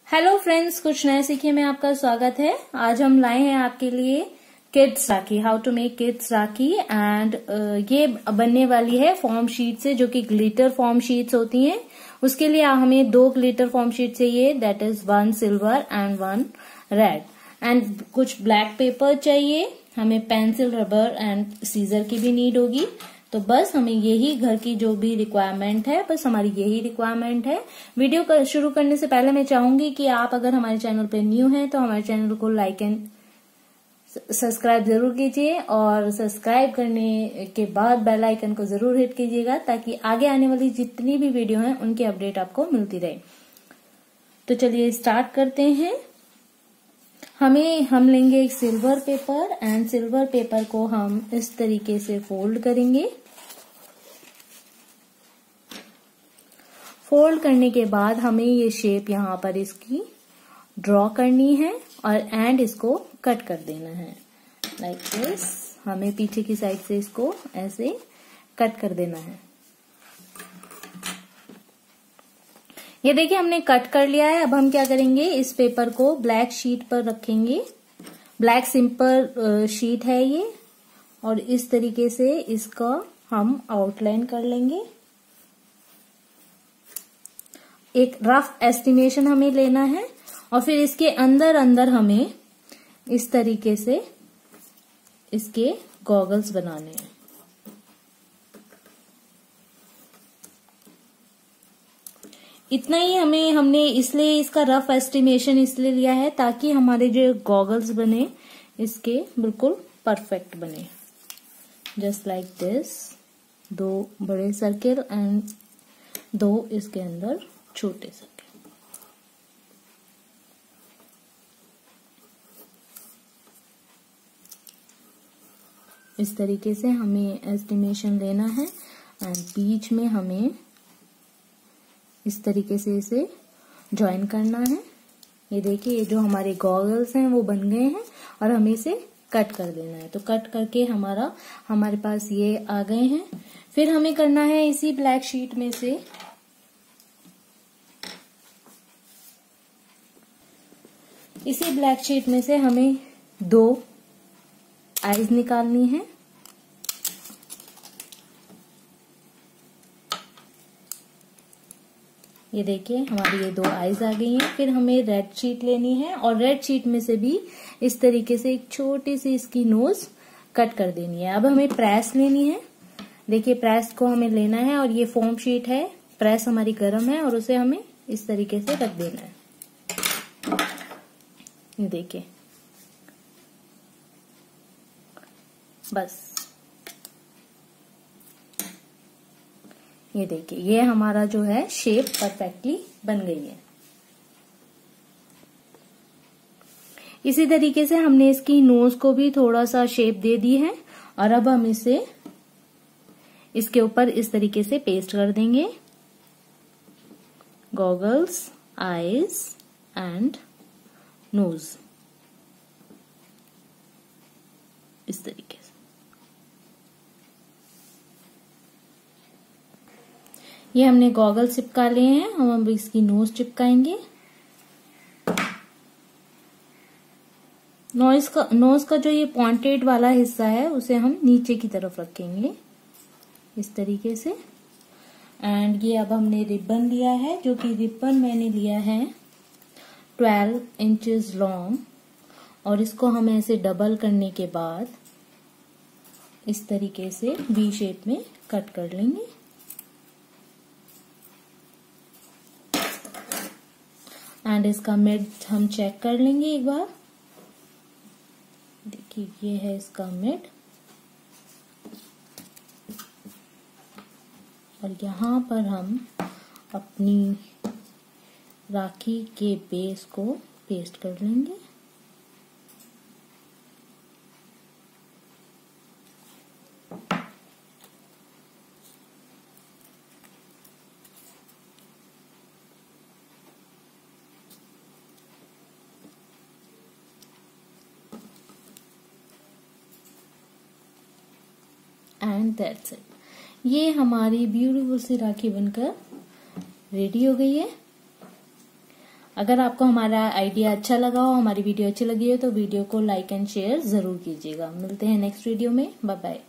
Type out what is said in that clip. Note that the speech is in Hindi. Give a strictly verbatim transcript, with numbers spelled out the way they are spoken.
हेलो फ्रेंड्स, कुछ नए सीखे में आपका स्वागत है। आज हम लाए हैं आपके लिए kids rakhi, how to make kids rakhi. And ये बनने वाली है फॉर्म शीट से, जो कि ग्लिटर फॉर्म शीट्स होती हैं। उसके लिए हमें दो ग्लिटर फॉर्म शीट चाहिए, that is one silver and one red. And कुछ ब्लैक पेपर चाहिए, हमें पेंसिल, रबर एंड सीजर की भी नीड होगी। तो बस हमें यही घर की जो भी रिक्वायरमेंट है, बस हमारी यही रिक्वायरमेंट है। वीडियो कर, शुरू करने से पहले मैं चाहूंगी कि आप अगर हमारे चैनल पे न्यू हैं तो हमारे चैनल को लाइक एंड सब्सक्राइब जरूर कीजिए, और सब्सक्राइब करने के बाद बेल आइकन को जरूर हिट कीजिएगा, ताकि आगे आने वाली जितनी भी वीडियो हैं उनकी अपडेट आपको मिलती रहे। तो चलिए स्टार्ट करते हैं। हमें हम लेंगे एक silver paper, and silver paper को हम इस तरीके से फोल्ड करेंगे। फोल्ड करने के बाद हमें ये शेप यहाँ पर इसकी ड्रॉ करनी है, और एंड इसको कट कर देना है लाइक दिस। हमें पीछे की साइड से इसको ऐसे कट कर देना है। ये देखिए हमने कट कर लिया है। अब हम क्या करेंगे, इस पेपर को ब्लैक शीट पर रखेंगे। ब्लैक सिंपल शीट है ये, और इस तरीके से इसका हम आउटलाइन कर लेंगे। एक रफ एस्टिमेशन हमें लेना है, और फिर इसके अंदर अंदर हमें इस तरीके से इसके गॉगल्स बनाने हैं। इतना ही हमें हमने इसलिए इसका रफ एस्टिमेशन इसलिए लिया है ताकि हमारे जो गॉगल्स बने इसके बिल्कुल परफेक्ट बने। जस्ट लाइक दिस, दो बड़े सर्किल एंड दो इसके अंदर छोटे सर्किल। इस तरीके से हमें एस्टिमेशन लेना है, एंड बीच में हमें इस तरीके से इसे ज्वाइन करना है। ये देखिए, ये जो हमारे गॉगल्स हैं वो बन गए हैं, और हमें इसे कट कर देना है। तो कट करके हमारा हमारे पास ये आ गए हैं। फिर हमें करना है इसी ब्लैक शीट में से इसी ब्लैक शीट में से हमें दो आईज निकालनी है। ये देखिए हमारी ये दो आईज आ गई हैं। फिर हमें रेड शीट लेनी है, और रेड शीट में से भी इस तरीके से एक छोटी सी इसकी नोज कट कर देनी है। अब हमें प्रेस लेनी है। देखिए प्रेस को हमें लेना है, और ये फोम शीट है, प्रेस हमारी गर्म है, और उसे हमें इस तरीके से रख देना है। ये देखिए बस, ये देखिए ये हमारा जो है शेप परफेक्टली बन गई है। इसी तरीके से हमने इसकी नोज को भी थोड़ा सा शेप दे दी है, और अब हम इसे इसके ऊपर इस तरीके से पेस्ट कर देंगे। गॉगल्स, आईज एंड नोज, इस तरीके से। ये हमने गॉगल चिपका लिए हैं, हम अब इसकी नोज चिपकाएंगे। नोज का नोज का जो ये पॉइंटेड वाला हिस्सा है उसे हम नीचे की तरफ रखेंगे इस तरीके से। एंड ये अब हमने रिबन लिया है, जो कि रिबन मैंने लिया है ट्वेल्व इंचेस लॉन्ग, और इसको हम ऐसे डबल करने के बाद इस तरीके से वी शेप में कट कर लेंगे। एंड इसका मिड हम चेक कर लेंगे एक बार। देखिए ये है इसका मिड, और यहाँ पर हम अपनी राखी के बेस को पेस्ट कर लेंगे। And that's it. ये हमारी ब्यूटीफुल सी राखी बनकर रेडी हो गई है। अगर आपको हमारा आइडिया अच्छा लगा हो, हमारी वीडियो अच्छी लगी हो तो वीडियो को लाइक एंड शेयर जरूर कीजिएगा। मिलते हैं नेक्स्ट वीडियो में। Bye bye.